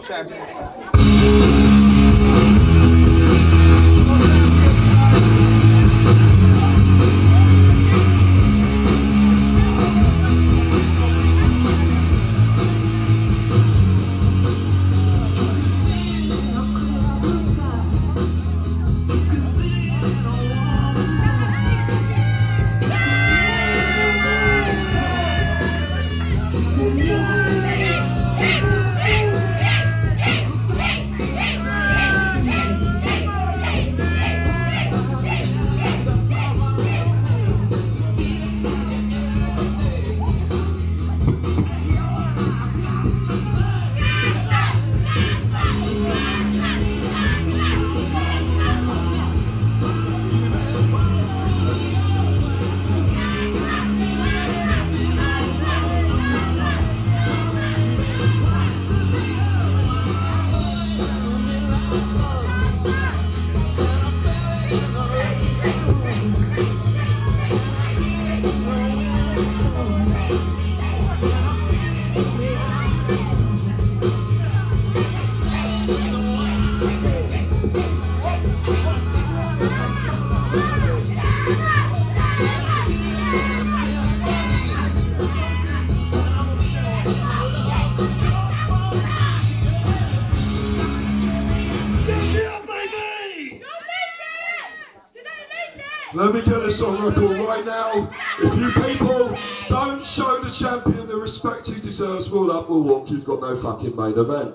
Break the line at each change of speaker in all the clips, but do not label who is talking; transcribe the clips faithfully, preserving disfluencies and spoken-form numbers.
champion.
Let me get this on record right now. If you people don't show the champion the respect he deserves, we'll have we'll walk. You've got no fucking main event.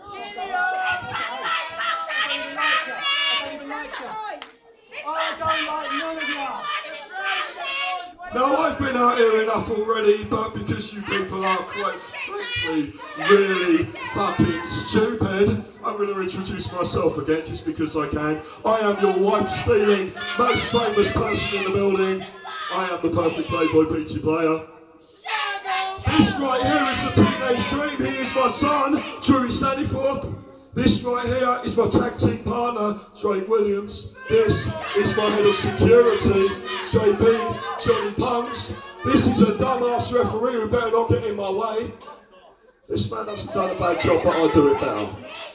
Now I've been out here enough already, but because you people are quite frankly really fucking stupid, I'm going to introduce myself again just because I can. I am your wife-stealing, most famous person in the building. I am the perfect Playboy P T player. This right here is the teenage dream. He is my son, Drewy Stanleyforth. This right here is my tag team partner, Drake Williams. This is my head of security, J B, Johnny Punks. This is a dumbass referee who better not get in my way. This man hasn't done a bad job, but I'll do it better.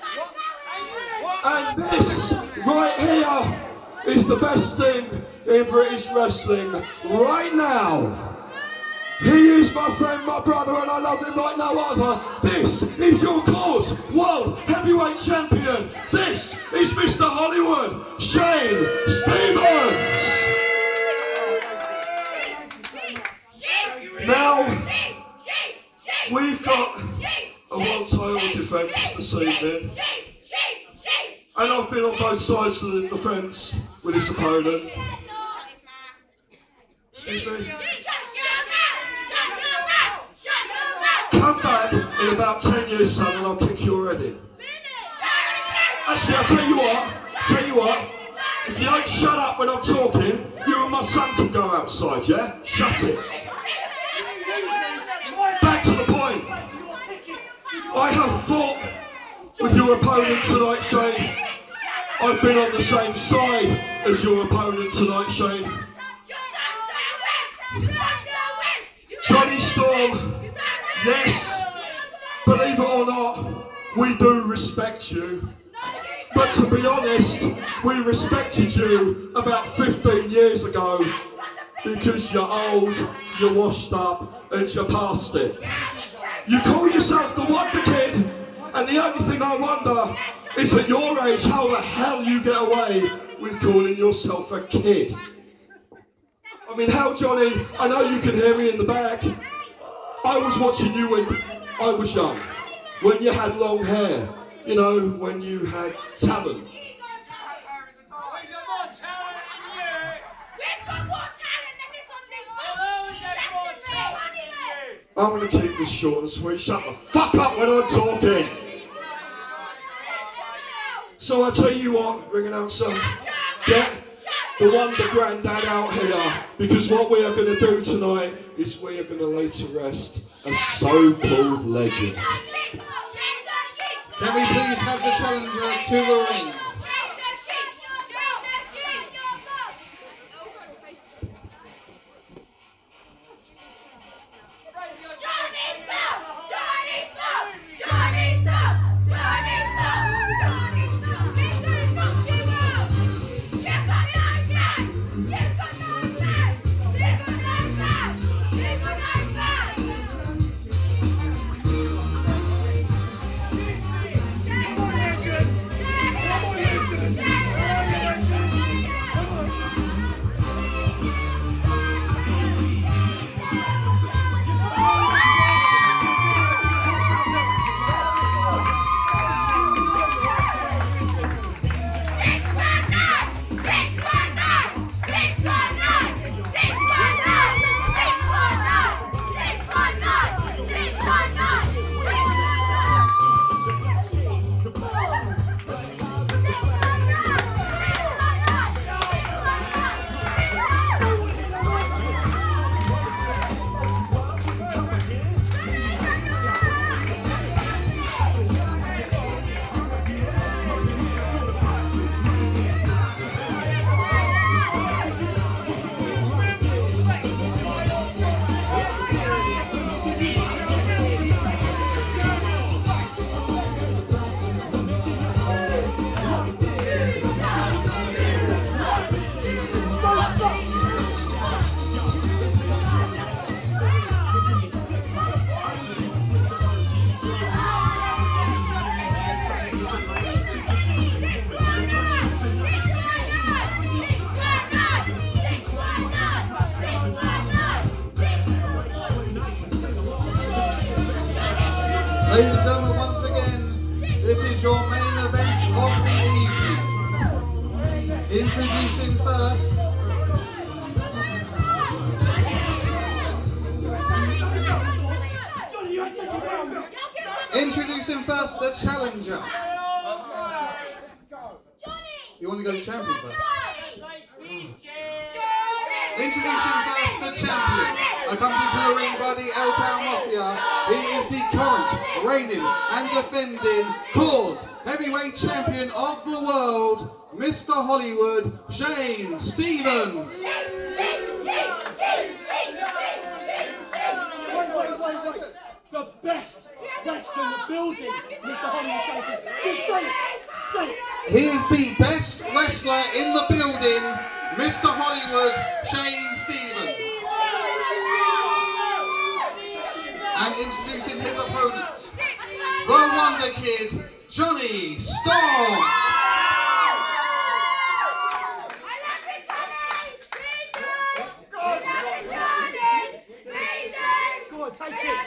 And this right here is the best thing in British wrestling right now. He is my friend, my brother, and I love him like no other. This is your cause, World Heavyweight Champion. This is Mister Hollywood, Shane Stevens. Now, we've got a world title defence this evening. And I've been on both sides of the fence with his opponent. Excuse me? Come back in about ten years, son, and I'll kick you already. Actually, I'll tell you what, tell you what, if you don't shut up when I'm talking, you and my son can go outside, yeah? Shut it. Back to the point. I have fought with your opponent tonight, Shane. I've been on the same side as your opponent tonight, Shane. Jonny Storm, yes, believe it or not, we do respect you. But to be honest, we respected you about fifteen years ago because you're old, you're washed up, and you're past it. You call yourself the Wonderkid, and the only thing I wonder is at your age how the hell you get away with calling yourself a kid. I mean, how, Johnny, I know you can hear me in the back. I was watching you when I was young, when you had long hair, you know, when you had talent. I'm going to keep this short and sweet. Shut the fuck up when I'm talking. So I tell you what, ring announcer, get the Wonder Grandad out here, because what we are going to do tonight is we are going to lay to rest a so-called legend.
Can we please have the challenger to the ring?
Jonny Storm! Jonny Storm! Jonny Storm! Jonny
This is your main event of the evening. Introducing first. Introducing first the challenger. You want to go to champion first? Introducing first the champion, accompanied to the ring by the L-Town Mafia. He is the current, reigning and defending cause heavyweight champion of the world, Mister Hollywood, Shane Stevens.
The best wrestler in the building, Mister Hollywood. Just say it, say it.
He is the best wrestler in the building, Mister Hollywood, Shane Stevens. And introducing his opponent, the Wonderkid Jonny Storm.
Go on, take it.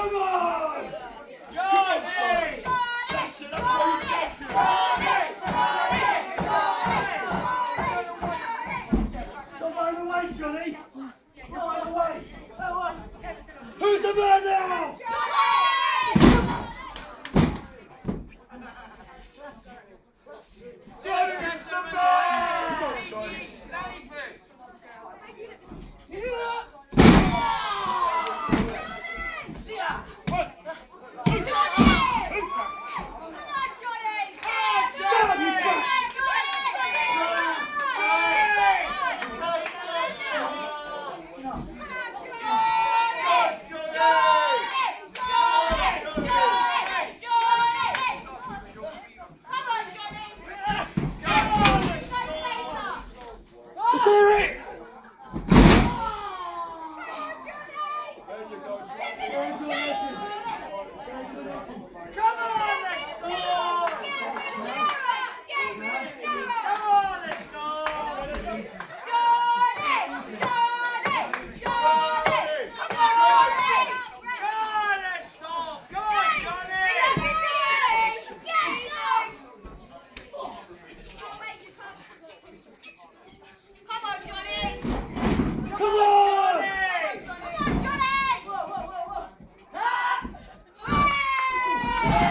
Come on! Johnny! That's it, that's why you're champion! Don't run away, Johnny! Don't run away! Who's the man now? Johnny's the man! Come on, Johnny! Let's hear it! Come on, let's go! Come on, let's go! Johnny! Johnny! Johnny! Come on, Johnny! Come on, let's go! Come on, Johnny! Come on, Johnny! Come on! Come on, Johnny! Whoa, whoa, whoa, whoa! Ah!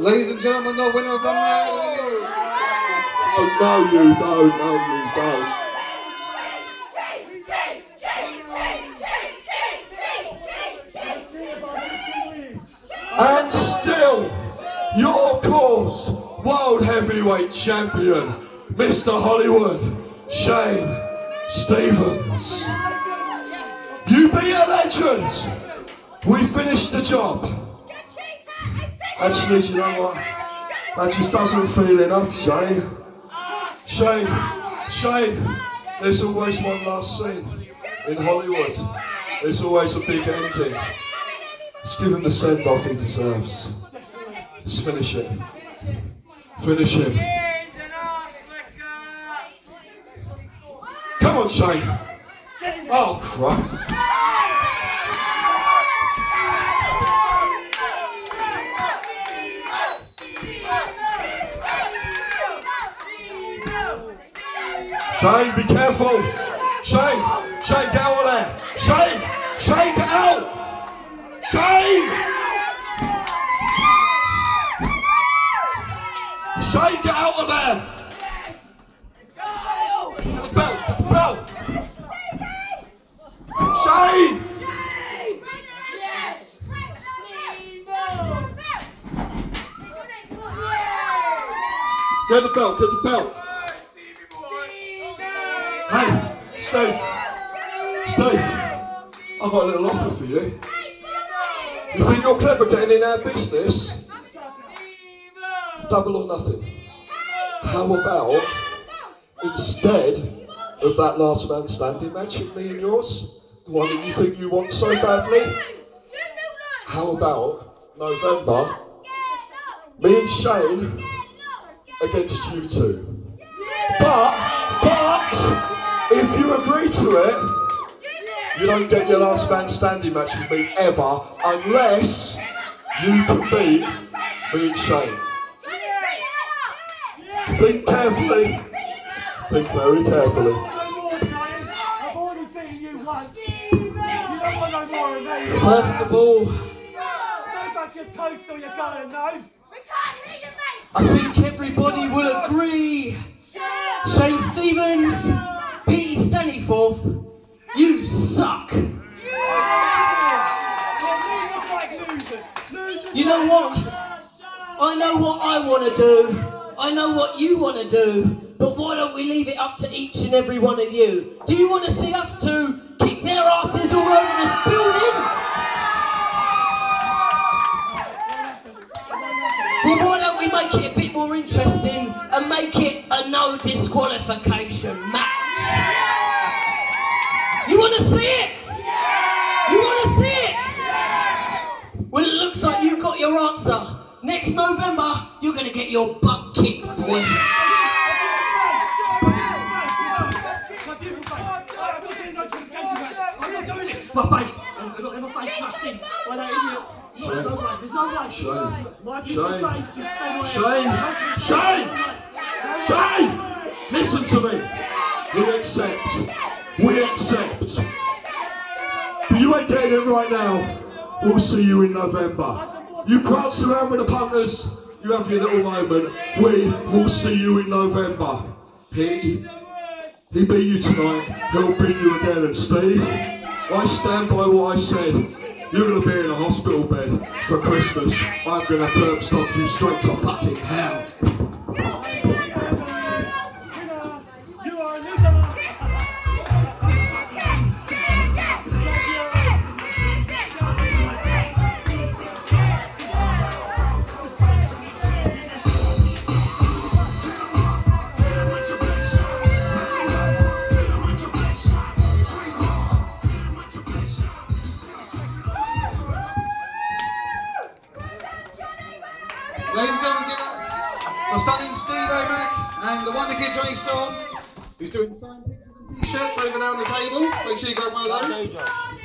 Ladies and gentlemen, the winner of the night.
Oh, no, you don't. No, you don't. And still, your cause, World Heavyweight Champion, Mister Hollywood, Shane Stevens. You be a legend. We finished the job. Actually, you know what? That just doesn't feel enough, Shane. Shane, Shane, there's always one last scene in Hollywood. There's always a big ending. Let's give him the send-off he deserves. Let's finish it. Finish him. Come on, Shane. Oh, crap. Shane, be careful. Shane, Shane, get out of there. Shane, Shane, get out. Shane! Shane, get out of there! Get the belt, get the belt! Shane! Get the belt, get the belt! Hey, Steve! Steve! I've got a little offer for you. You think you're clever getting in our business? Double or nothing. How about, instead of that last man standing match with me and yours, the one that you think you want so badly, how about November, me and Shane against you two? But, but, if you agree to it, you don't get your last man standing match with me ever unless you can beat me and Shane. Think carefully. Think very carefully.
I've already beaten you once. You don't want no more of me.
First of all,
Don't touch your toast or you're going, no?
I think everybody will agree. Shane Stevens, P T Stanleyforth, you suck. You know what? I know what I want to do. I know what you want to do. But why don't we leave it up to each and every one of you? Do you want to see us two kick their asses all over this building? Well, why don't we make it a bit more interesting and make it a no disqualification match? You want to see it? You want to see it? Well, it looks like you got your answer. Next November, you're going to get your butt kicked, boy.
My face! Look, my face smashed in by that idiot.
Shane.
No way, there's no way.
Shane.
My beautiful face just stayed
Shane! Shane! Shane!
away.
Listen to me. We accept. We accept. But you ain't getting it right now. We'll see you in November. You prance around with the punters. You have your little moment. We will see you in November. He, he beat you tonight. He'll beat you again. And Steve, I stand by what I said. You're going to be in a hospital bed for Christmas. I'm going to curb stop you straight to fucking hell.
You are a loser.
Ladies and gentlemen, give up for stunning Steve O'Mac and the Wonderkid Jonny Storm, who's doing signed pictures and t-shirts over there on the table. Make sure you grab one of those.